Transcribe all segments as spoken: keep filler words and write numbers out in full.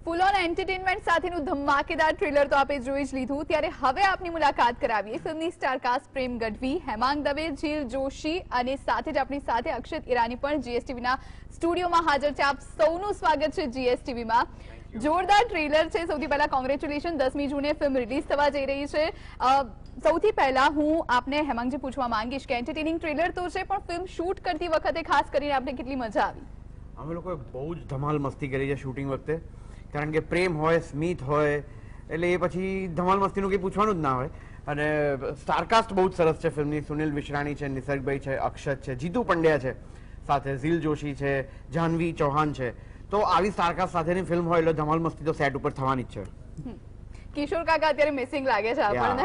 Full on entertainment સાથેનું ધમાકેદાર trailer તો આપે જોઈ જ લીધું, ત્યારે હવે આપની મુલાકાત કરાવીએ ફિલ્મની સ્ટારકાસ્ટ પ્રેમ ગઢવી, હેમાંગ દવે, જીલ જોશી અને સાથે જ આપણી સાથે અક્ષત ઈરાની પણ જીએસટીવીના સ્ટુડિયોમાં હાજર છે. આપ સૌનું સ્વાગત છે જીએસટીવીમાં. જોરદાર ટ્રેલર છે. સૌથી પહેલા કોંગ્રેચ્યુલેશન, દસમી જૂને ફિલ્મ રિલીઝ થવા જઈ રહી છે. સૌથી પહેલા હું આપને હેમાંગજી પૂછવા માંગીશ કે એન્ટરટેનિંગ ટ્રેલર તો છે, પણ ફિલ્મ શૂટ કરતી વખતે ખાસ કરીને આપણે કેટલી મજા આવી? અમે લોકોએ બહુ જ ધમાલ મસ્તી કરી છે શૂટિંગ વખતે, કારણ કે પ્રેમ હોય, સ્મિત હોય, એટલે એ પછી ધમાલ મસ્તીનું કંઈ પૂછવાનું જ ના હોય. અને સ્ટારકાસ્ટ બહુ જ સરસ છે ફિલ્મની. સુનિલ વિશ્રાણી છે, નિસર્ગભાઈ છે, અક્ષત છે, જીતુ પંડ્યા છે, સાથે ઝીલ જોશી છે, જાહ્નવી ચૌહાણ છે. તો આવી સ્ટારકાસ્ટ સાથેની ફિલ્મ હોય એટલે ધમાલ મસ્તી તો સેટ ઉપર થવાની જ છે. કિશોર કાકા અત્યારે મિસિંગ લાગે છે આપણને.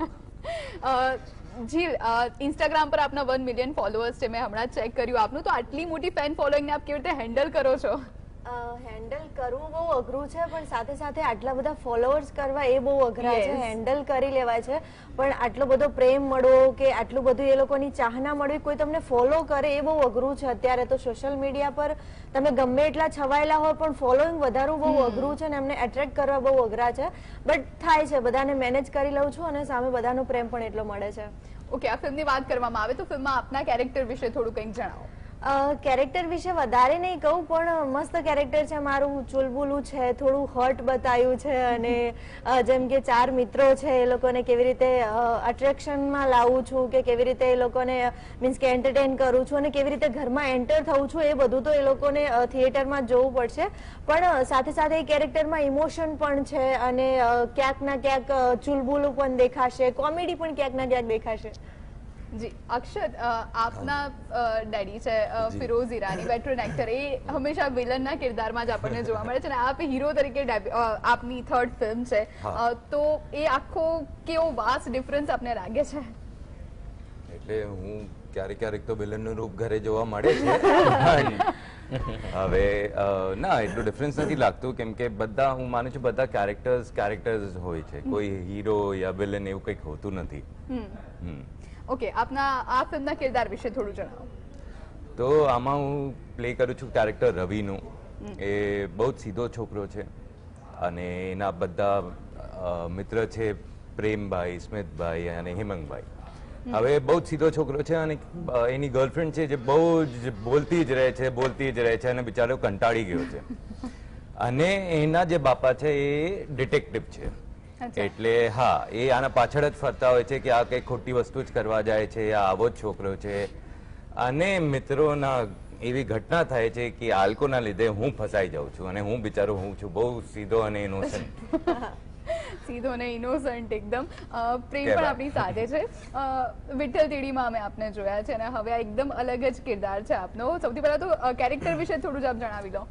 જીલ, ઇન્સ્ટાગ્રામ પર આપના વન મિલિયન ફોલોઅર્સ છે, મેં હમણાં ચેક કર્યું આપનું. તો આટલી મોટી ફેન ફોલોઈંગને આપ કેવી રીતે હેન્ડલ કરો છો? હેન્ડલ કરવું બહુ અઘરું છે, પણ સાથે સાથે આટલા બધા ફોલોઅર્સ કરવા એ બહુ અઘરા છે. હેન્ડલ કરી લેવાય છે, પણ આટલો બધો પ્રેમ મળવો કે આટલું બધું એ લોકોની ચાહના મળવી, કોઈ તમને ફોલો કરે એ બહુ અઘરું છે. અત્યારે તો સોશિયલ મીડિયા પર તમે ગમે એટલા છવાયેલા હોય પણ ફોલોઈંગ વધારવું બહુ અઘરું છે અને એમને એટ્રેક્ટ કરવા બહુ અઘરા છે. બટ થાય છે, બધાને મેનેજ કરી લઉં છું અને સામે બધાનો પ્રેમ પણ એટલો મળે છે. ઓકે, આ ફિલ્મની વાત કરવામાં આવે તો ફિલ્મમાં આપના કેરેક્ટર વિશે થોડું કંઈક જણાવો. કેરેક્ટર વિશે વધારે નહીં કહું, પણ મસ્ત કેરેક્ટર છે મારું. ચુલબુલું છે, થોડું હર્ટ બતાવ્યું છે, અને જેમ કે ચાર મિત્રો છે એ લોકોને કેવી રીતે અટ્રેક્શનમાં લાવું છું, કે કેવી રીતે એ લોકોને મીન્સ કે એન્ટરટેન કરું છું અને કેવી રીતે ઘરમાં એન્ટર થવું છું, એ બધું તો એ લોકોને થિયેટરમાં જોવું પડશે. પણ સાથે સાથે એ કેરેક્ટરમાં ઇમોશન પણ છે અને ક્યાંક ના ક્યાંક ચુલબુલું પણ દેખાશે, કોમેડી પણ ક્યાંક ના ક્યાંક દેખાશે. જી અક્ષત, આપના ડેડી છે ફિરોઝ ઈરાની, વેટરન એક્ટર, એ હંમેશા વિલનના કિરદારમાં જ આપણને જોવા મળે છે અને આપ હીરો તરીકે આપની થર્ડ ફિલ્મ છે, તો એ આખો કેવો વાસ્ટ ડિફરન્સ આપને લાગે છે? એટલે હું ક્યારેક ક્યારેક તો વિલનનું રૂપ ઘરે જોવા મળે છે. હવે ના, એટલું ડિફરન્સ નથી લાગતું, કેમ કે બધા, હું માનું છું બધા કેરેક્ટર્સ કેરેક્ટર્સ હોય છે, કોઈ હીરો યા વિલન એવું કંઈક હોતું નથી. ઓકે, આપના આ ફિલ્મના કિરદાર વિશે થોડું જણાવો. તો આમાં હું પ્લે કરું છું કેરેક્ટર રવિનું. એ બહુ જ સીધો છોકરો છે અને એના બધા મિત્ર છે પ્રેમભાઈ, સ્મિતભાઈ અને હેમંગભાઈ. હવે બહુ જ સીધો છોકરો છે અને એની ગર્લફ્રેન્ડ છે જે બહુ જ બોલતી જ રહે છે બોલતી જ રહે છે અને બિચારો કંટાળી ગયો છે. અને એના જે બાપા છે એ ડિટેક્ટિવ છે, એટલે હા, એ આના પાછળ જ ફરતા હોય છે કે આ કઈ ખોટી વસ્તુ જ કરવા જાય છે, આ આવો જ છોકરો છે. અને મિત્રોના એવી ઘટના થાય છે કે આલ્કોના લીધે હું ફસાઈ જાઉં છું અને હું બિચારો હું છું બહુ સીધો અને ઇનોસન્ટ. સીધો અને ઇનોસન્ટ એકદમ. પ્રેમ પણ આપણી સાથે છે. વિઠ્ઠલ તીડીમાં અમે આપને જોયા છે અને હવે આ એકદમ અલગ જ કિરદાર છે આપનો. સૌથી પહેલા તો કેરેક્ટર વિશે થોડું જ આપ જણાવી દો.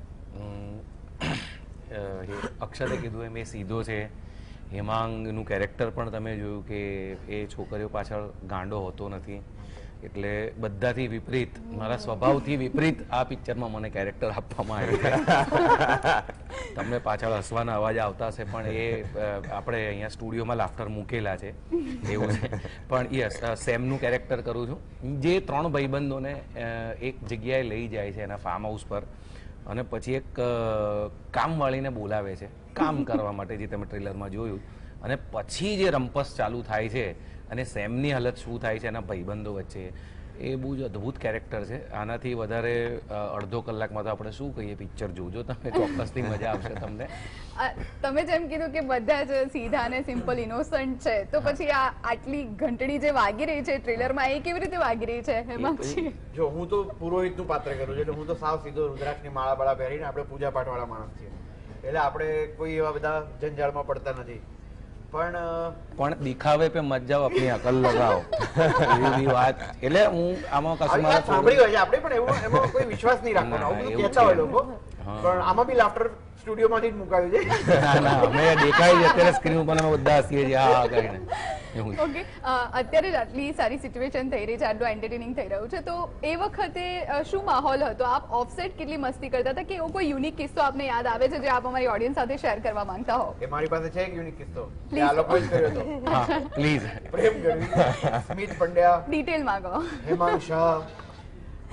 અક્ષતે કીધું એમ એ સીધો છે. હેમાંગનું કેરેક્ટર પણ તમે જોયું કે એ છોકરીઓ પાછળ ગાંડો હોતો નથી, એટલે બધાથી વિપરીત, મારા સ્વભાવથી વિપરીત આ પિક્ચરમાં મને કેરેક્ટર આપવામાં આવ્યું છે. તમને પાછળ હસવાના અવાજ આવતા હશે, પણ એ આપણે અહીંયા સ્ટુડિયોમાં લાફ્ટર મૂકેલા છે એવું છે. પણ યસ, સેમનું કેરેક્ટર કરું છું, જે ત્રણ ભાઈબંધોને એક જગ્યાએ લઈ જાય છે એના ફાર્મ હાઉસ પર, અને પછી એક કામવાળીને બોલાવે છે કામ કરવા માટે, જે તમે ટ્રેલરમાં જોયું. અને પછી જે રંપસ ચાલુ થાય છે અને સેમની હાલત શું થાય છે એના ભાઈબંધો વચ્ચે, એ બહુ જ અદ્ભુત કેરેક્ટર છે. આનાથી વધારે અડધો કલાકમાં તો આપણે શું કહીએ, પિક્ચર જોજો તમે, ચોક્કસથી મજા આવશે તમને. તમે જેમ કીધું કે બધા જ સીધા અને સિમ્પલ ઇનોસન્ટ છે, તો પછી આ આટલી ઘંટડી જે વાગી રહી છે ટ્રેલરમાં, એ કેવી રીતે વાગી રહી છે હેમાંગજી? જો હું તો પુરોહિતનું પાત્ર કરું છું, એટલે હું તો સાવ સીધો રુદ્રાક્ષની માળા બાળા પહેરીને આપણે પૂજા પાઠવાળા માણસ છીએ, એટલે આપણે કોઈ એવા બધા જંજાળમાં પડતા નથી. પણ પણ દિખાવે પે મત જાઓ, આપની અકલ લગાવો, એવી વાત. એટલે હું આમાં કશું મારા સાંભળી હોય છે આપણે, પણ એવો એમાં કોઈ વિશ્વાસ નહીં રાખવાનો, આવું બધું કહેતા હોય લોકો. પણ આમાં બી લાફ્ટર સ્ટુડિયોમાંથી જ મુકાયું છે. ના ના, અમે દેખાય છે અત્યારે સ્ક્રીન ઉપર, અમે બધા હસીએ છીએ હા કરીને. ઓકે, અત્યારે જ આટલી સારી સિચ્યુએશન થઈ રહી છે, આટલું એન્ટરટેનિંગ થઈ રહ્યું છે, તો એ વખતે શું માહોલ હતો? આપ ઓફસેટ કેટલી મસ્તી કરતા હતા, કે એવો કોઈ યુનિક કિસ્સો આપને યાદ આવે છે જે આપ અમારી ઓડિયન્સ સાથે શેર કરવા માંગતા હો? એ મારી પાસે છે એક યુનિક કિસ્સો, આ લોકો જ કર્યો હતો. હા પ્લીઝ. પ્રેમ ગઢવી, સ્મિત પંડ્યા, ડિટેલ માંગો. હેમાંગ શાહ,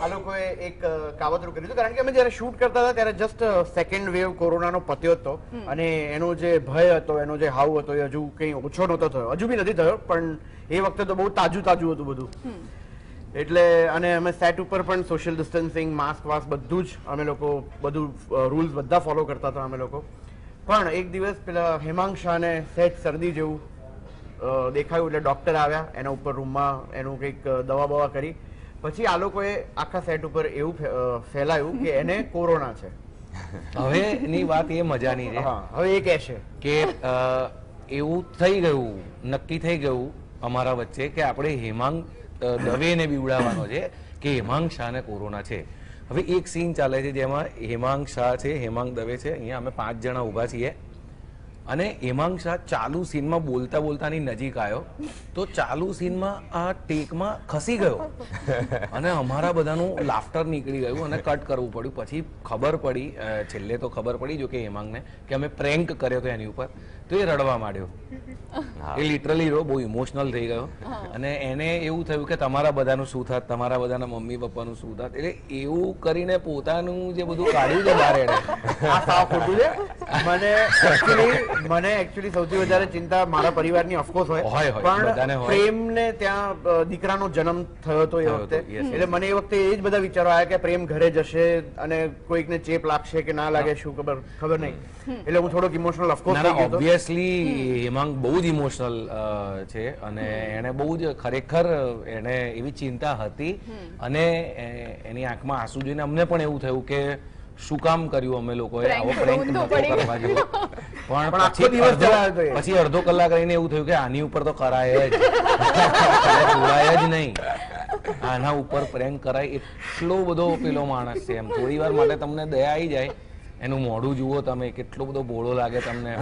આ લોકોએ એક અ, કાવતરું કર્યું હતું કારણ કે અમે જયારે શૂટ કરતા હતા ત્યારે જસ્ટ સેકન્ડ વેવ કોરોનાનો પત્યો હતો અને એનો જે ભય હતો એનો જે હાવ હતો એ હજુ કંઈ ઓછો નહોતો થયો, હજુ બી નથી થયો, પણ એ વખતે તો બહુ તાજું તાજું હતું બધું. એટલે અને અમે સેટ ઉપર પણ સોશિયલ ડિસ્ટન્સિંગ, માસ્ક વાસ્ક બધું જ અમે લોકો બધું રૂલ્સ બધા ફોલો કરતા હતા અમે લોકો. પણ એક દિવસ પેલા હેમાંગ શાહને સેટ શરદી જેવું અ, દેખાયું એટલે ડોક્ટર આવ્યા, એના ઉપર રૂમમાં એનું કંઈક દવા બવા કરી. પછી આ લોકોએ આખા સેટ ઉપર એવું ફે- અ, ફેલાયું કે એને કોરોના છે. હવે એની વાત એ મજાની છે હા, હવે એ કહેશે કે અ, એવું થઈ ગયું, નક્કી થઈ ગયું અમારા વચ્ચે કે આપણે હેમાંગ અ, દવેને બીવડાવવાનો છે કે હેમાંગ શાહને કોરોના છે. હવે એક સીન ચાલે છે જેમાં હેમાંગ શાહ છે, હેમાંગ દવે છે, અહીંયા અમે પાંચ જણા ઊભા છીએ અને હેમાંગ શાહ ચાલુ સીનમાં બોલતા બોલતાની નજીક આવ્યો તો ચાલુ સીનમાં આ ટેકમાં ખસી ગયો અને અમારા બધાનું લાફ્ટર નીકળી ગયું અને કટ કરવું પડ્યું. પછી ખબર પડી, અ, છેલ્લે તો ખબર પડી જો કે હેમાંગને કે અમે પ્રેન્ક કર્યો હતો એની ઉપર, તો એ રડવા માંડ્યો. એ લિટરલી બહુ ઇમોશનલ થઈ ગયો અને એને એવું થયું કે તમારા બધાનું શું થાત, તમારા બધાના મમ્મી પપ્પાનું શું થાત. એટલે એવું કરીને પોતાનું જે બધું કાઢ્યું છે બહાર એને. આ સાવ ખોટું છે. મને એકચ્યુઅલી મને એકચ્યુઅલી સૌથી વધારે ચિંતા મારા પરિવારની ઓફકોર્સ હોય, હોય, હોય, બધાને પણ હોય. પ્રેમને ત્યાં અ, દીકરાનો જન્મ થયો હતો એ થયો વખતે, હતો, yes, yes. એટલે મને એ વખતે એ જ બધા વિચારો આવ્યા કે પ્રેમ ઘરે જશે અને કોઈકને ચેપ લાગશે કે ના લાગે, શું ખબર ખબર નહીં. એટલે હું થોડોક ઇમોશનલ ઓફકોર્સ ના થઈ ના ગયો હતો. ઓબ્વિયસલી હેમાંગ બહુ જ ઇમોશનલ છે અને એને બહુ જ ખરેખર એને એવી ચિંતા હતી અને એ- એની આંખમાં આંસુ જોઈને અમને પણ એવું થયું કે શું કામ કર્યું અમે લોકોએ, Prank આવો પ્રેન્ક કરવું તો નતો પડી. કરવા જેવો. પણ પણ આખો પછી દિવસ અડધો- જવાયો તો એ. પછી અડધો કલાક રહીને એવું થયું કે આની ઉપર તો કરાય જ કરાય જ નહીં, આના ઉપર પ્રેન્ક કરાય. એટલો બધો પેલો માણસ છે એમ, થોડી વાર માટે તમને દયા આવી જાય, એનું મોઢું જુઓ તમે, કેટલો બધો ભોળો લાગે તમને.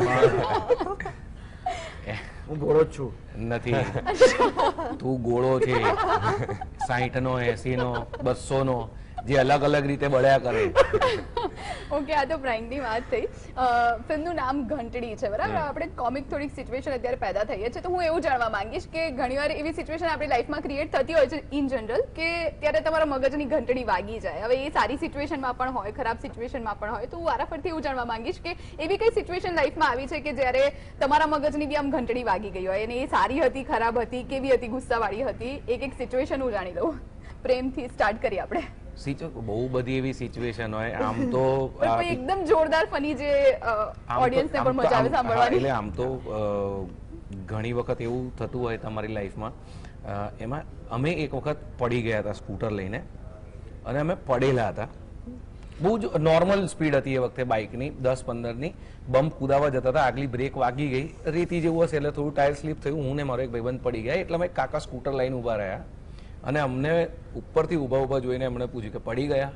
પણ હું ભોળો જ છું. નથી, તું ગોળો છે સાહીઠ નો, એસી નો, બસો નો, જે અલગ અલગ રીતે બળ્યા કરે. ઓકે, આ તો પ્રેન્કની વાત થઈ. અ, ફિલ્મનું નામ ઘંટડી છે, બરાબર? આપણે કોમિક થોડીક સિચ્યુએશન અત્યારે પેદા થઈ છે, તો હું એવું જાણવા માંગીશ કે ઘણીવાર એવી સિચ્યુએશન આપણી લાઈફમાં ક્રિએટ થતી હોય છે ઇન જનરલ કે ત્યારે તમારા મગજની ઘંટડી વાગી જાય. હવે એ સારી સિચ્યુએશનમાં પણ હોય, ખરાબ સિચ્યુએશનમાં પણ હોય, તો હું વારાફરથી એવું જાણવા માંગીશ કે એવી કઈ સિચ્યુએશન લાઈફમાં આવી છે કે જ્યારે તમારા મગજની બી આમ ઘંટડી વાગી ગઈ હોય અને એ સારી હતી, ખરાબ હતી, કેવી હતી, ગુસ્સાવાળી હતી? એક એક સિચ્યુએશન હું જાણી લઉં. પ્રેમથી સ્ટાર્ટ કરીએ આપણે. સિચ્યુ બહુ બધી એવી સિચ્યુએશન હોય. આમ તો પણ આ, કોઈ એકદમ જોરદાર ફની જે આમ તો- ઓડિયન્સને આમ પણ તો- મજા આવે આમ- હા, સાંભળવાની. એટલે આમ તો અ, ઘણી વખત એવું થતું હોય તમારી લાઈફમાં. અ, એમાં અમે એક વખત પડી ગયા હતા સ્કૂટર લઈને અને અમે પડેલા હતા. બહુ જ નોર્મલ સ્પીડ હતી એ વખતે બાઇકની, દસ પંદરની. બમ્પ કુદાવા જતા હતા, આગલી બ્રેક વાગી ગઈ, રેતી જેવું હશે એટલે થોડું ટાયર સ્લીપ થયું. હું ને મારો એક ભાઈબંધ પડી ગયા, એટલે અમે કાકા સ્કૂટર લઈને ઊભા રહ્યા અને અમને ઉપરથી ઊભા ઊભા જોઈને એમણે પૂછ્યું કે પડી ગયા?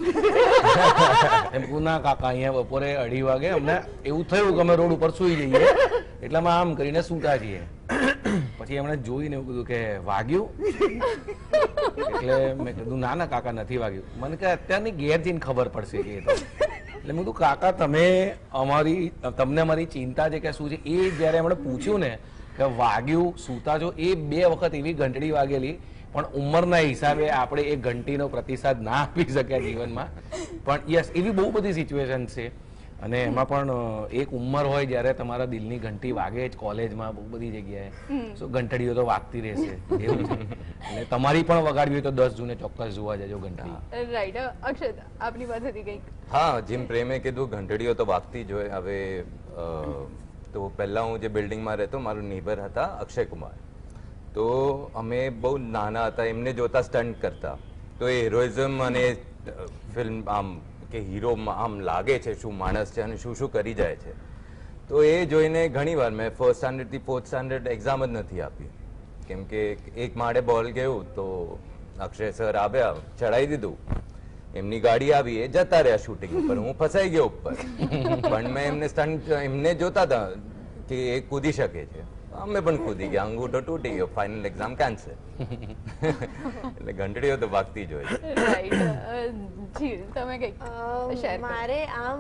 એમ કહું, ના કાકા, અહીંયા બપોરે અઢી વાગે અમને એવું થયું કે અમે રોડ ઉપર સૂઈ જઈએ એટલે અમે આમ કરીને સૂતા છીએ. પછી એમણે જોઈને એવું કીધું કે વાગ્યું? એટલે મેં કીધું ના ના કાકા, નથી વાગ્યું. મને કે અત્યારની ઘેર જઈને ખબર પડશે કે એ તો. એટલે મેં કીધું કાકા, તમે અમારી તમને અમારી ચિંતા છે કે શું છે? એ જ્યારે એમણે પૂછ્યું ને કે વાગ્યું, સૂતા છો, એ બે વખત એવી ઘંટડી વાગેલી. પણ ઉંમરના હિસાબે આપણે એ ઘંટીનો પ્રતિસાદ ના આપી શક્યા જીવનમાં. પણ યસ, એવી બહુ બધી સિચ્યુએશન છે અને એમાં પણ અ, એક ઉંમર હોય જ્યારે તમારા દિલની ઘંટી વાગે જ, કોલેજમાં બહુ બધી જગ્યાએ. સો ઘંટડીઓ તો વાગતી રહેશે એવું છે. એટલે તમારી પણ વગાડવી હોય તો દસ જૂને ચોક્કસ જોવા જજો ઘંટડી. રાઈટ. અક્ષત, આપની પાસેથી કંઈક. હા, જેમ પ્રેમે કીધું ઘંટડીઓ તો વાગતી જ હોય. હવે અ, તો પહેલા હું જે બિલ્ડિંગમાં રહેતો, મારું નેબર હતા અક્ષય કુમાર. તો અમે બહુ નાના હતા, એમને જોતા સ્ટન્ટ કરતા. તો એ હિરોઇઝમ અને ફિલ્મ આમ કે હીરો આમ લાગે છે શું માણસ છે અને શું શું કરી જાય છે. તો એ જોઈને ઘણીવાર મેં ફર્સ્ટ સ્ટાન્ડર્ડથી ફોર્થ સ્ટાન્ડર્ડ એક્ઝામ જ નથી આપી, કેમ કે એક માળે બોલ ગયું તો અક્ષય સર આવ્યા, ચડાવી દીધું, એમની ગાડી આવી, એ જતા રહ્યા શૂટિંગ ઉપર, હું ફસાઈ ગયો ઉપર. પણ મેં એમને સ્ટન્ટ એમને જોતા હતા કે એ કૂદી શકે છે, અમે પણ કૂદી ગયા, અંગૂઠો તૂટી ગયો, ફાઇનલ એક્ઝામ કેન્સલ. એટલે ઘંટડીઓ તો વાગતી જ હોય છે. રાઈટ. જી, તમે કંઈક અ, શેર કરો. મારે આમ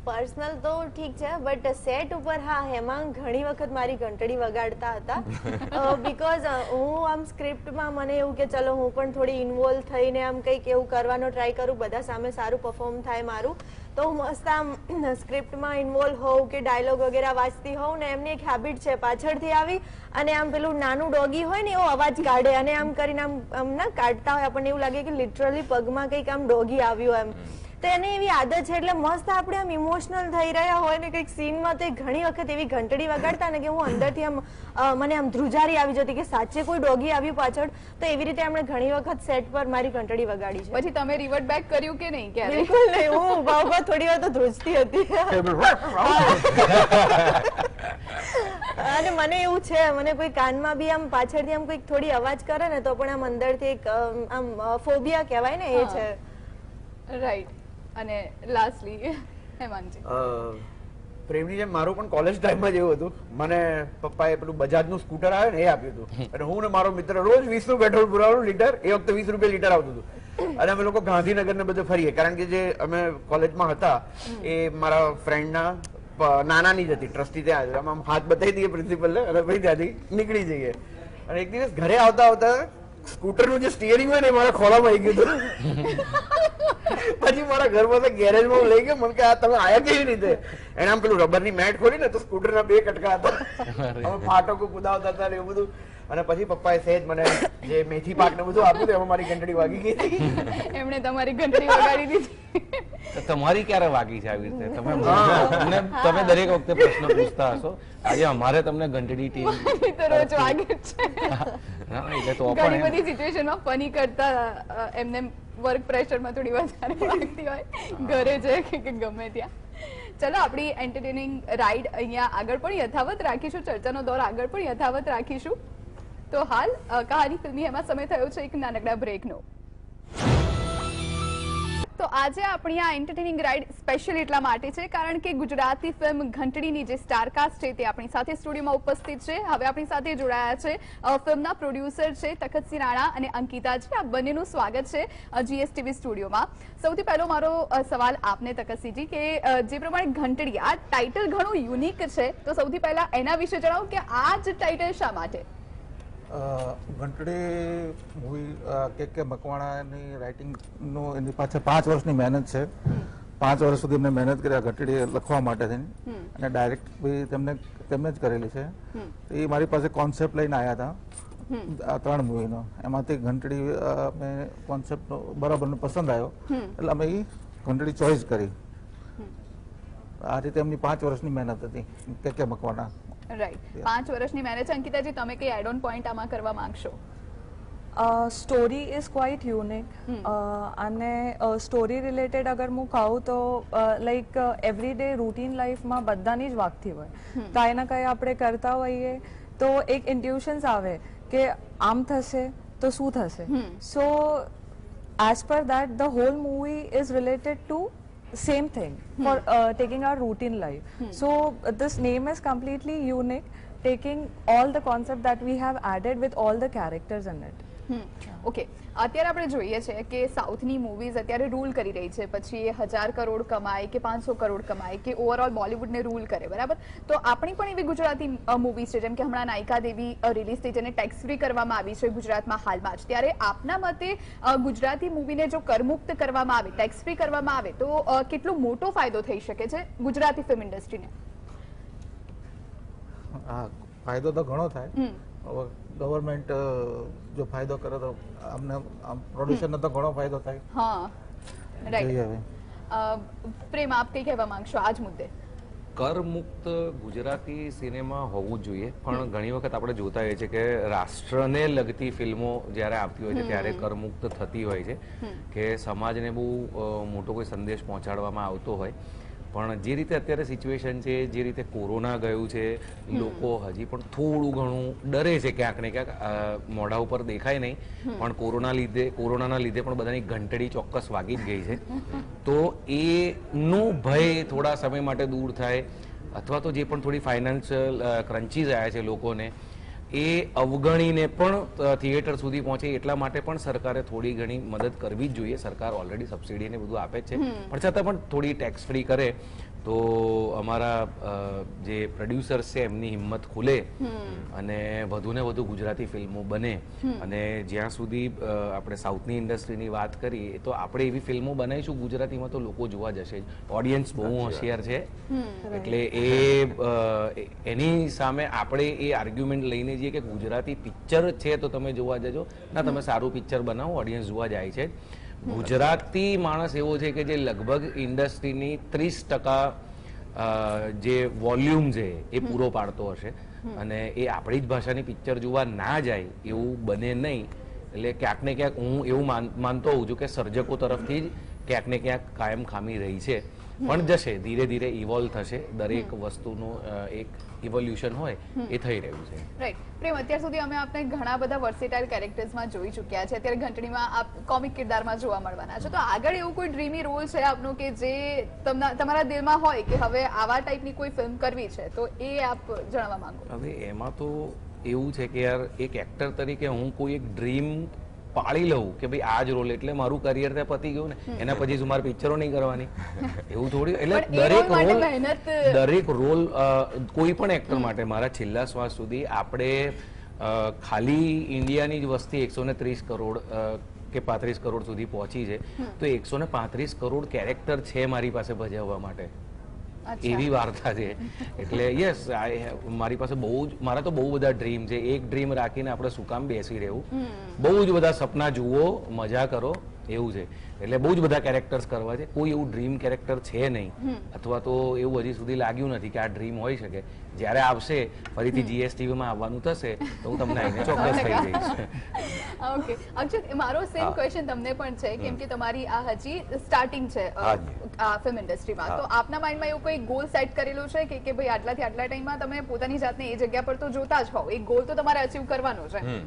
પર્સનલ તો ઠીક છે બટ સેટ ઉપર હા હેમાંગ ઘણી વખત મારી ઘંટડી વગાડતા હતા બીકોઝ હું આમ સ્ક્રિપ્ટમાં મને એવું કે ચલો હું પણ થોડી ઇન્વોલ્વ થઈને આમ કંઈક એવું કરવાનો ટ્રાય કરું, બધા સામે સારું પરફોર્મ થાય મારું, તો હું મસ્ત આમ સ્ક્રિપ્ટમાં ઇન્વોલ્વ હોઉં કે ડાયલોગ વગેરે વાંચતી હોઉં ને એમની એક હેબિટ છે પાછળથી આવી અને આમ પેલું નાનું ડોગી હોય ને એવો અવાજ કાઢે અને આમ કરીને આમ આમ ના કાઢતા હોય આપણને એવું લાગે કે લિટરલી પગમાં કંઈક આમ ડોગી આવ્યું એમ, તો એને એવી આદત છે એટલે મસ્ત આપણે આમ ઇમોશનલ થઈ રહ્યા હોય ને કંઈક સીનમાં તો ઘણી વખત એવી ઘંટડી વગાડતા ને કે હું અંદરથી આમ મને આમ ધ્રુજારી આવી જતી કે સાચે કોઈ ડોગી આવ્યું પાછળ, તો એવી રીતે આપણે ઘણી વખત સેટ પર મારી ઘંટડી વગાડી છે. પછી તમે રિવર્ટ બેક કર્યું કે નહીં? ક્યારે? બિલકુલ નહીં, હું ઉભા ઉભા થોડી વાર તો ધ્રુજતી હતી અને મને એવું છે મને કોઈ કાનમાં બી આમ પાછળથી આમ કોઈક થોડી અવાજ કરે ને તો પણ આમ અંદરથી એક આમ ફોબિયા કહેવાય ને એ છે. રાઈટ. અને લાસ્ટલી હેમાંગજી. પ્રેમની જેમ મારું પણ કોલેજ ટાઈમમાં જ એવું હતું, મને પપ્પાએ પેલું બજાજનું સ્કૂટર આવે ને એ આપ્યું હતું અને હું ને મારો મિત્ર રોજ વીસ નું પેટ્રોલ પુરાવાનું લીટર, એ વખતે વીસ રૂપિયા લીટર આવતું હતું અને અમે લોકો ગાંધીનગર ને બધે ફરીએ કારણ કે જે અમે કોલેજમાં હતા એ મારા ફ્રેન્ડના નાનાની જ હતી, ટ્રસ્ટી ત્યાં આમ હાથ બતાવી દઈએ પ્રિન્સિપલને અને પછી ત્યાંથી નીકળી જઈએ. અને એક દિવસ ઘરે આવતા આવતા સ્કૂટરનું જે સ્ટીયરિંગ હોય ને મારા ખોળામાં આવી ગયું હતું. પછી મારા ઘર પાસે ગેરેજમાં લઈ ગયો, મને કે આ તમે આયા કેવી રીતે? એને આમ પેલું રબરની મેટ ખોલી ને તો સ્કૂટરના બે કટકા હતા, અમે ફાટકો કુદાવતા હતા ને એવું બધું. અને પછી પપ્પાએ સહેજ મને જે મેથી પાક ને બધું આપ્યું એમાં મારી ઘંટડી વાગી ગઈ હતી. એમણે તમારી ઘંટડી વગાડી દીધી. તમારી ક્યારે વાગી છે આવી રીતે? તમે મને તમે દરેક વખતે પ્રશ્ન પૂછતા હશો, આજે અમારે તમને ઘંટડી ટીમ તો રોજ વાગે છે. હા એટલે તો ઘણી પણ બધી સિચ્યુએશનમાં ફની કરતા એમને વર્ક પ્રેશરમાં થોડી વધારે વાગતી હોય ઘરે છે કે ગમે ત્યાં. ચલો આપણી એન્ટરટેનિંગ રાઈડ અહીંયા આગળ પણ યથાવત રાખીશું, ચર્ચાનો દોર આગળ પણ યથાવત રાખીશું. તો હાલ કહાની ફિલ્મી એમાં સમય થયો છે એક નાનકડા બ્રેકનો. તો આજે આપણી આ એન્ટરટેનિંગ રાઈડ સ્પેશિયલ એટલા માટે છે કારણ કે ગુજરાતી ફિલ્મ ઘંટડીની જે સ્ટારકાસ્ટ છે તે આપણી સાથે સ્ટુડિયોમાં ઉપસ્થિત છે. હવે આપણી સાથે જોડાયા છે ફિલ્મના પ્રોડ્યુસર છે તખતસિંહ રાણા અને અંકિતાજી. આ બંનેનું સ્વાગત છે જીએસટીવી સ્ટુડિયોમાં. સૌથી પહેલો મારો સવાલ આપને તખતસિંહજી કે જે પ્રમાણે ઘંટડી આ ટાઇટલ ઘણું યુનિક છે, તો સૌથી પહેલા એના વિશે જણાવો કે આ જ ટાઇટલ શા માટે? ઘંટડી મૂવી કે કે મકવાણાની રાઇટિંગનું એની પાછળ પાંચ વર્ષની મહેનત છે. પાંચ વર્ષ સુધી એમને મહેનત કરી ઘંટડી લખવા માટે થઈને અને ડાયરેક્ટ બી તેમને તેમને જ કરેલી છે. એ મારી પાસે કોન્સેપ્ટ લઈને આવ્યા હતા આ ત્રણ મૂવીનો, એમાંથી ઘંટડી મેં કોન્સેપ્ટ બરાબર પસંદ આવ્યો એટલે અમે એ ઘંટડી ચોઈસ કરી. આ રીતે એમની પાંચ વર્ષની મહેનત હતી કે કે મકવાણા. રાઈટ, પાંચ વર્ષની મહેનત છે. અંકિતાજી તમે કઈ એડ ઓન પોઈન્ટ આમાં કરવા માંગશો? સ્ટોરી ઇઝ ક્વાઇટ યુનિક અને સ્ટોરી રિલેટેડ અગર હું કહું તો લાઈક એવરીડે રૂટીન લાઈફમાં બધાની જ વાગતી હોય, કાંઈ ના કાંઈ આપણે કરતા હોઈએ તો એક ઇન્ટ્યુશન્સ આવે કે આમ થશે તો શું થશે. So as per that the whole movie is related to same thing for uh, taking our routine life. So uh, this name is completely unique, taking all the concept that we have added with all the characters in it. Okay, અત્યારે આપણે જોઈએ છે કે સાઉથની movies અત્યારે rule કરી રહી છે, પછી એ હજાર કરોડ કમાય કે પાંચસો કરોડ કમાય કે ઓવરઓલ બોલિવૂડને રૂલ કરે, બરાબર? તો આપણી પણ એવી ગુજરાતી મૂવીઝ છે જેમ કે હમણાં નાયકા દેવી રિલીઝ થઈ જેને ટેક્સ ફ્રી કરવામાં આવી છે ગુજરાતમાં હાલમાં જ. ત્યારે આપના મતે ગુજરાતી મૂવીને જો કરમુક્ત કરવામાં આવે, ટેક્સ ફ્રી કરવામાં આવે તો કેટલો મોટો ફાયદો થઈ શકે છે ગુજરાતી ફિલ્મ ઇન્ડસ્ટ્રીને? હા, ફાયદો તો ઘણો થાય. ગવર્મેન્ટ જો ફાયદો કરે તો અમને પ્રોડ્યુસરને તો ઘણો ફાયદો થાય. હા, રાઈટ. પ્રેમ, આપ કઈ કહેવા માંગશો આજ મુદ્દે? કરમુક્ત ગુજરાતી સિનેમા હોવું જોઈએ, પણ ઘણી વખત આપણે જોતા હોઈએ છીએ કે રાષ્ટ્રને લગતી ફિલ્મો જ્યારે આવતી હોય છે ત્યારે કરમુક્ત થતી હોય છે કે સમાજને બહુ મોટો કોઈ સંદેશ પહોંચાડવામાં આવતો હોય. પણ જે રીતે અત્યારે સિચ્યુએશન છે, જે રીતે કોરોના ગયું છે, લોકો હજી પણ થોડું ઘણું ડરે છે ક્યાંક ને ક્યાંક, મોઢા ઉપર દેખાય નહીં પણ કોરોના લીધે કોરોનાના લીધે પણ બધાની ઘંટડી ચોક્કસ વાગી જ ગઈ છે. તો એનું ભય થોડા સમય માટે દૂર થાય, અથવા તો જે પણ થોડી ફાઇનાન્શિયલ ક્રંચીસ આવ્યા છે લોકોને એ અવગણીને પણ થિયેટર સુધી પહોંચે એટલા માટે પણ સરકારે થોડી ઘણી મદદ કરવી જ જોઈએ. સરકાર ઓલરેડી સબસિડી ને બધું આપે છે, પણ છતાં પણ થોડી ટેક્સ ફ્રી કરે તો અમારા અ, જે પ્રોડ્યુસર્સ છે એમની હિંમત ખુલે અને વધુ ને વધુ ગુજરાતી ફિલ્મો બને અને જ્યાં સુધી અ, આપણે સાઉથની ઇન્ડસ્ટ્રીની વાત કરીએ તો આપણે એવી ફિલ્મો બનાવીશું ગુજરાતીમાં તો લોકો જોવા જશે જ. ઓડિયન્સ બહુ હોશિયાર છે એટલે એ અ, એની સામે આપણે એ આર્ગ્યુમેન્ટ લઈને જઈએ કે ગુજરાતી પિક્ચર છે તો તમે જોવા જજો, ના તમે સારું પિક્ચર બનાવો, ઓડિયન્સ જોવા જાય છે. ગુજરાતી માણસ એવો છે કે જે લગભગ ઇન્ડસ્ટ્રીની ત્રીસ ટકા જે વોલ્યુમ છે એ પૂરો પાડતો હશે અને એ આપણી જ ભાષાની પિક્ચર જોવા ના જાય એવું બને નહીં. એટલે ક્યાંક ને ક્યાંક હું એવું માન- માનતો હોઉં છું કે સર્જકો તરફથી જ ક્યાંક ને ક્યાંક કાયમ ખામી રહી છે, પણ જશે, ધીરે ધીરે ઇવોલ્વ થશે. દરેક વસ્તુનું અ, એક ઇવોલ્યુશન હોય એ થઈ રહ્યું છે. રાઈટ. પ્રેમ, અત્યાર સુધી અમે આપને ઘણા બધા વર્સેટાઇલ કેરેક્ટર્સમાં જોઈ ચૂક્યા છે. અત્યારે ઘંટડીમાં આપ કોમિક કિરદારમાં જોવા મળવાના છો, તો આગળ એવું કોઈ ડ્રીમી રોલ છે આપનો કે જે તમના તમારા દિલમાં હોય કે હવે આવા ટાઈપની કોઈ ફિલ્મ કરવી છે, તો એ આપ જણાવવા માંગો? હવે એમાં તો એવું છે કે યાર એક એક્ટર તરીકે હું કોઈ એક ડ્રીમ પાળી લઉં કે ભાઈ આ જ રોલ એટલે મારું કરિયર ત્યાં પતી ગયું ને, એના પછી શું મારે પિક્ચરો નહીં કરવાની? એવું થોડી. એટલે પણ એ દરેક role માટે રોલ મહેનત- દરેક રોલ કોઈ પણ એક્ટર માટે મારા છેલ્લા શ્વાસ સુધી આપણે અ, ખાલી ઇન્ડિયાની જ વસ્તી એકસો ને ત્રીસ કરોડ અ, કે પાંત્રીસ કરોડ સુધી પહોંચી છે, તો એકસો ને પાંત્રીસ કરોડ કેરેક્ટર છે મારી પાસે ભજવવા માટે. એવી વાર્તા છે. એટલે યસ, મારી પાસે બહુ જ મારા તો બહુ બધા ડ્રીમ છે. એક ડ્રીમ રાખીને આપણે શું કામ બેસી રહેવું? બહુ જ બધા સપના જુઓ, મજા કરો, એવું છે. એટલે બહુ જ બધા કેરેક્ટર્સ કરવા છે. કોઈ એવું ડ્રીમ કેરેક્ટર છે નહીં, અથવા તો એવું હજી સુધી લાગ્યું નથી કે આ ડ્રીમ હોઈ શકે. જ્યારે આવશે ફરીથી જીએસટીવીમાં આવવાનું થશે તો હું તમને આવીને ચોક્કસ થઈ જઈશ. ઓકે અક્ષત, મારો સેમ ક્વેશ્ચન તમને પણ છે, કેમ કે તમારી આ હજી સ્ટાર્ટિંગ છે અ, હાજી. આ ફિલ્મ ઇન્ડસ્ટ્રીમાં, તો આપના માઇન્ડમાં એવું કોઈ ગોલ સેટ કરેલો છે કે કે ભાઈ આટલાથી આટલા ટાઈમમાં તમે પોતાની જાતને એ જગ્યા પર તો જોતા જ હોવ, એક ગોલ તો તમારે અચીવ કરવાનો છે? હમ.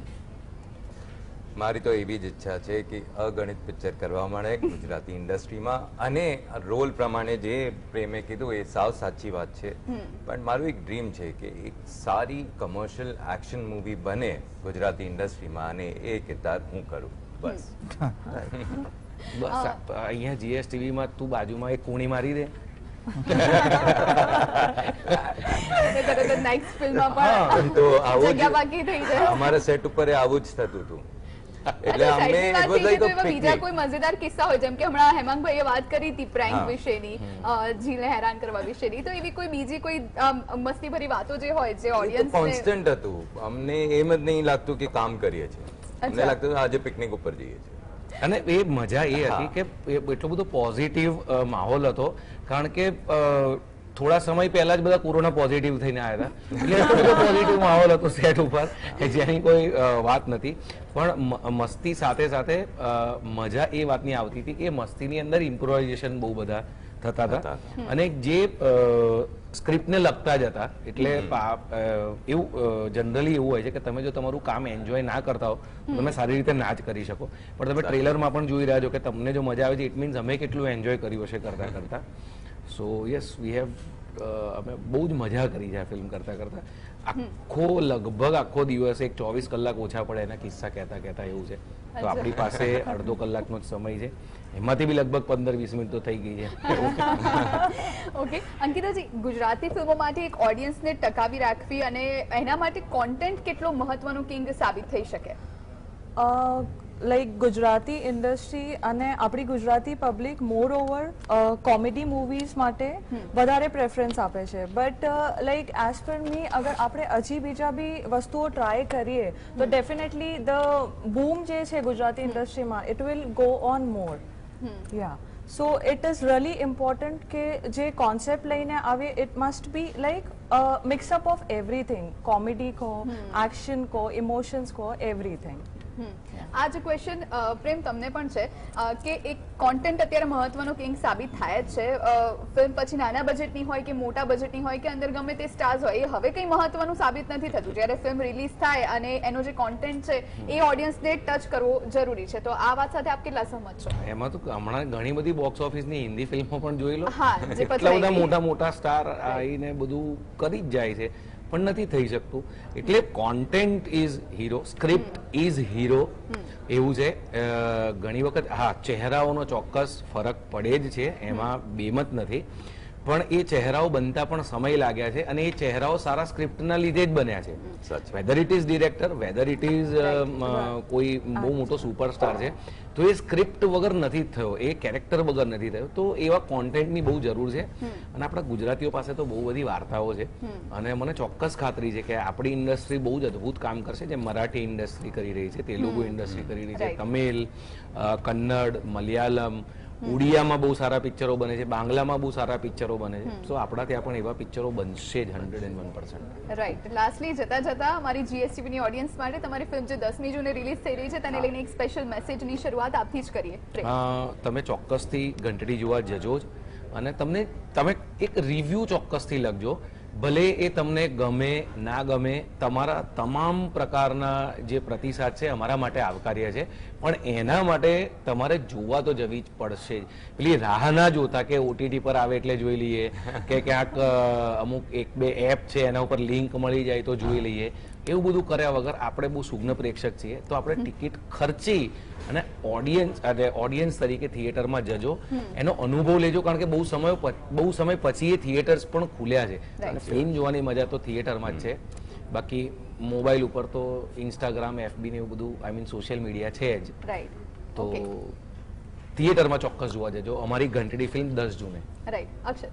મારી તો એવી જ ઈચ્છા છે કે અગણિત પિક્ચર કરવા મળે ગુજરાતી ઇન્ડસ્ટ્રીમાં, અને રોલ પ્રમાણે જે પ્રેમે કીધું એ સાવ સાચી વાત છે. પણ મારું એક ડ્રીમ છે કે એક સારી કમર્શિયલ એક્શન મૂવી બને ગુજરાતી ઇન્ડસ્ટ્રીમાં અને એ કિરદાર હું કરું, બસ. બસ આ- અહીંયા જીએસટીવીમાં તું બાજુમાં એક કુણી મારી દે. નેક્સ્ટ ફિલ્મમાં હા, પણ તો આવું જ જગ્યા બાકી થઈ જાય. અમારા સેટ ઉપર એ આવું જ થતું હતું. એટલે અચ્છા, અમે સાઈડની વાત it was થઈ like છે, તો a એવા બીજા picnic. કોઈ મજેદાર કિસ્સા હોય, જેમ કે હમણાં હેમાંગભાઈએ વાત કરી હતી પ્રેન્ક હા. વિશેની, અ, જીલને હેરાન કરવા વિશેની, તો એવી કોઈ બીજી કોઈ મસ્તી ભરી વાતો જે હોય જે એ તો ઓડિયન્સ કોન્સ્ટન્ટ હતું. અમને એમ જ નહીં લાગતું કે કામ કરીએ છીએ, અમને અચ્છા. લાગતું હતું આજે પિકનિક ઉપર જઈએ છીએ. અને એ મજા એ હા. હતી કે એ એટલો બધો પોઝિટિવ માહોલ હતો, કારણ કે અ, થોડા સમય પહેલા જ બધા કોરોના પોઝિટિવ થઈને આવ્યા હતા, એટલે એટલો બધો પોઝિટિવ માહોલ હતો સેટ ઉપર કે જેની કોઈ અ, વાત નથી. પણ મ- મસ્તી સાથે સાથે અ, મજા એ વાતની આવતી હતી કે એ મસ્તીની અંદર ઇમ્પ્રોવાઇઝેશન બહુ બધા થતા હતા થતા અને જે સ્ક્રિપ્ટને લગતા જ હતા. એટલે પા- અ, એવું જનરલી એવું હોય છે કે તમે જો તમારું કામ એન્જોય ના કરતા હો તો તમે સારી રીતે ના જ કરી શકો. પણ તમે ટ્રેલરમાં પણ જોઈ રહ્યા છો કે તમને જો મજા આવે છે, ઇટ મીન્સ અમે કેટલું એન્જોય કર્યું હશે કરતા કરતા. સો યસ, વી હેવ અમે બહુ જ મજા કરી છે આ ફિલ્મ કરતા કરતા. આખો લગભગ આખો દિવસ એક ચોવીસ કલાક ઓછા પડે એના કિસ્સા કહેતા કહેતા એવું છે. તો આપણી પાસે અડધો કલાકનો જ સમય છે, એમાંથી બી લગભગ પંદર વીસ મિનિટ તો થઈ ગઈ છે. ઓકે અંકિતાજી, ગુજરાતી ફિલ્મો માટે એક ઓડિયન્સને ટકાવી રાખવી અને એના માટે કોન્ટેન્ટ કેટલો મહત્વનું કિંગ સાબિત થઈ શકે? લાઈક ગુજરાતી ઇન્ડસ્ટ્રી અને આપણી Gujarati public more over comedy movies માટે વધારે પ્રેફરન્સ આપે છે. બટ લાઈક એઝ પર મી, અગર આપણે હજી બીજા બી વસ્તુઓ ટ્રાય કરીએ તો ડેફિનેટલી ધ બૂમ જે છે ગુજરાતી ઇન્ડસ્ટ્રીમાં, it will go on more. Ya so it is really important કે જે કોન્સેપ્ટ લઈને આવે, it must be like mix up of everything. Comedy કહો, એક્શન કહો, ઇમોશન્સ કહો, એવરીથિંગ. આ જ ક્વેશ્ચન પ્રેમ તમને પણ છે કે એક કોન્ટેન્ટ અત્યારે મહત્વનો કિંગ સાબિત થાય જ છે. ફિલ્મ પછી નાના બજેટની હોય કે મોટા બજેટની હોય કે અંદર ગમે તે સ્ટાર્સ હોય, એ હવે કંઈ મહત્વનું સાબિત નથી થતું. જ્યારે ફિલ્મ રિલીઝ થાય અને એનો જે કોન્ટેન્ટ છે એ ઓડિયન્સને ટચ કરવો જરૂરી છે. તો આ વાત સાથે આપ કેટલા સહમત છો? એમાં તો હમણાં ઘણી બધી બોક્સ ઓફિસની હિન્દી ફિલ્મો પણ જોઈ લો, હા, જે એટલા પછાઈ બધા ગઈ. મોટા મોટા સ્ટાર આવીને બધું કરી જ જાય છે, પણ નથી થઈ શકતું. એટલે content is hero, script is hero, એવું છે. ઘણી વખત હા, ચહેરાઓનો ચોક્કસ ફરક પડે જ છે, એમાં બેમત નથી. પણ એ ચહેરાઓ બનતા પણ સમય લાગ્યા છે અને એ ચહેરાઓ સારા સ્ક્રિપ્ટના લીધે જ બન્યા છે. Whether it is director, whether it is કોઈ બહુ મોટો સુપરસ્ટાર છે, તો એ સ્ક્રિપ્ટ વગર નથી થયો, એ કેરેક્ટર વગર નથી થયો. તો એવા કોન્ટેન્ટની બહુ જરૂર છે અને આપણા ગુજરાતીઓ પાસે તો બહુ બધી વાર્તાઓ છે અને મને ચોક્કસ ખાતરી છે કે આપણી ઇન્ડસ્ટ્રી બહુ જ અદભુત કામ કરશે, જે મરાઠી ઇન્ડસ્ટ્રી કરી રહી છે, તેલુગુ ઇન્ડસ્ટ્રી કરી રહી છે, તમિલ, કન્નડ, મલયાલમ, ઉડિયામાં બહુ સારા પિક્ચરો બને છે, બાંગ્લામાં બહુ સારા પિક્ચરો બને છે. તો આપણા ત્યાં પણ એવા પિક્ચરો બનશે જ hundred and one percent. Right. Lastly જતા જતા અમારી જીએસટીવીની ઓડિયન્સ માટે તમારી ફિલ્મ જે દસમી જૂને રિલીઝ થઈ રહી છે તેને લઈને એક સ્પેશિયલ મેસેજની શરૂઆત આપથી જ કરીએ. તમે ચોક્કસથી ઘંટડી જોવા જજો જ અને તમને તમે એક રિવ્યૂ ચોક્કસથી લખજો. ભલે એ તમને ગમે ના ગમે, તમારા તમામ પ્રકારના જે પ્રતિસાદ છે અમારા માટે આવકાર્ય છે, પણ એના માટે તમારે જોવા તો જવી જ પડશે જ. પેલી રાહ ના જોતા કે ઓટીટી પર આવે એટલે જોઈ લઈએ કે ક્યાંક અમુક એક બે એપ છે એના ઉપર લિંક મળી જાય તો જોઈ લઈએ, એવું બધું કર્યા વગર આપણે બહુ સુગ્ન પ્રેક્ષક છીએ તો આપણે ટિકિટ ખર્ચી અને ઓડિયન્સ અને ઓડિયન્સ તરીકે થિયેટરમાં જજો, એનો અનુભવ લેજો. કારણ કે બહુ સમય બહુ સમય પછી એ થિયેટર્સ પણ ખુલ્યા છે અને ફિલ્મ જોવાની મજા તો થિયેટરમાં જ છે. બાકી મોબાઈલ ઉપર તો ઇન્સ્ટાગ્રામ, એફબી ને એવું બધું આઈ મીન સોશિયલ મીડિયા છે જ. રાઈટ. તો થિયેટરમાં ચોક્કસ જોવા જજો અમારી ઘંટડી ફિલ્મ દસ જૂને. રાઈટ. અક્ષર.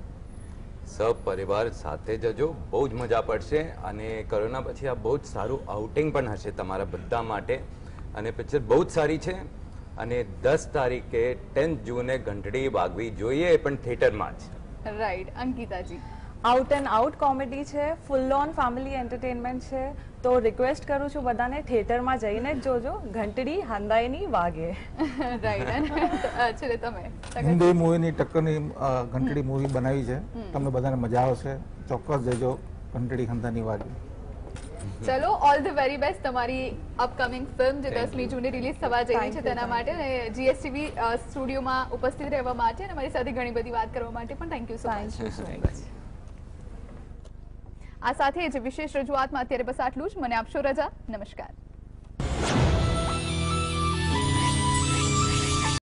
સપરિવાર સાથે જજો, બહુ જ મજા પડશે અને કોરોના પછી આ બહુ જ સારું આઉટિંગ પણ હશે તમારા બધા માટે અને પિક્ચર બહુ જ સારી છે અને દસ તારીખે ટેન્થ જૂને ઘંટડી વાગવી જોઈએ પણ થિયેટરમાં જ. રાઈટ. અંકિતાજી. આઉટ એન્ડ આઉટ કોમેડી છે, ફૂલ ઓન ફેમિલી એન્ટરટેનમેન્ટ છે, તો રિક્વેસ્ટ કરું છું બધાને થિયેટરમાં જઈને જ જોજો. ઘંટડી હાંદાઈની વાગે. રાઈટ. અને છેલ્લે તમે હિન્દી મૂવીની ટક્કરની ઘંટડી મૂવી બનાવી છે, તમને બધાને મજા આવશે, ચોક્કસ જજો. ઘંટડી હાંદાની વાગે. ચલો, ઓલ ધ વેરી બેસ્ટ તમારી અપકમિંગ ફિલ્મ જે દસમી જૂને રિલીઝ થવા જઈ રહી છે તેના માટે અને જીએસટીવી સ્ટુડિયોમાં ઉપસ્થિત રહેવા માટે અને મારી સાથે ઘણી બધી વાત કરવા માટે પણ થેન્ક યુ સો મચ. આ સાથે જ વિશેષ રજૂઆતમાં અત્યારે બસ આટલું જ. મને આપશો રજા. નમસ્કાર.